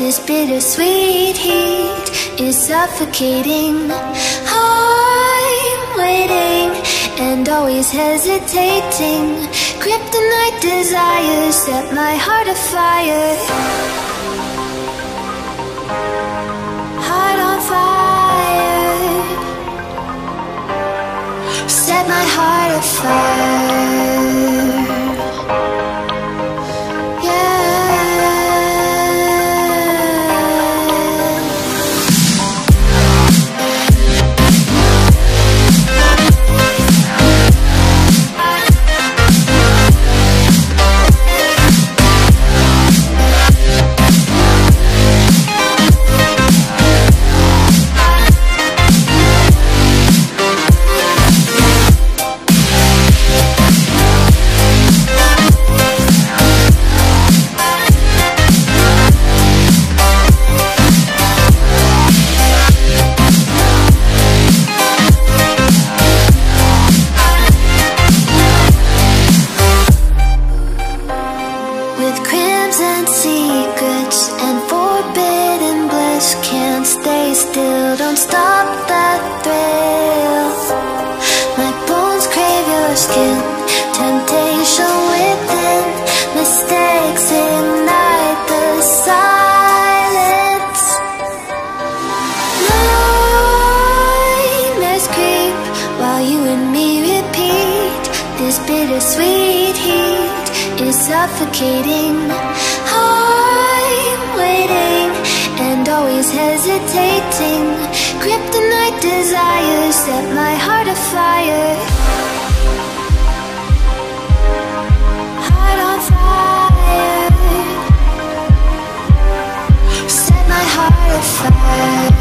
This bittersweet heat is suffocating. I'm waiting and always hesitating. Kryptonite desires set my heart afire. Heart on fire. Set my heart afire. Bittersweet heat is suffocating. I'm waiting and always hesitating. Kryptonite desires set my heart afire. Heart on fire. Set my heart afire.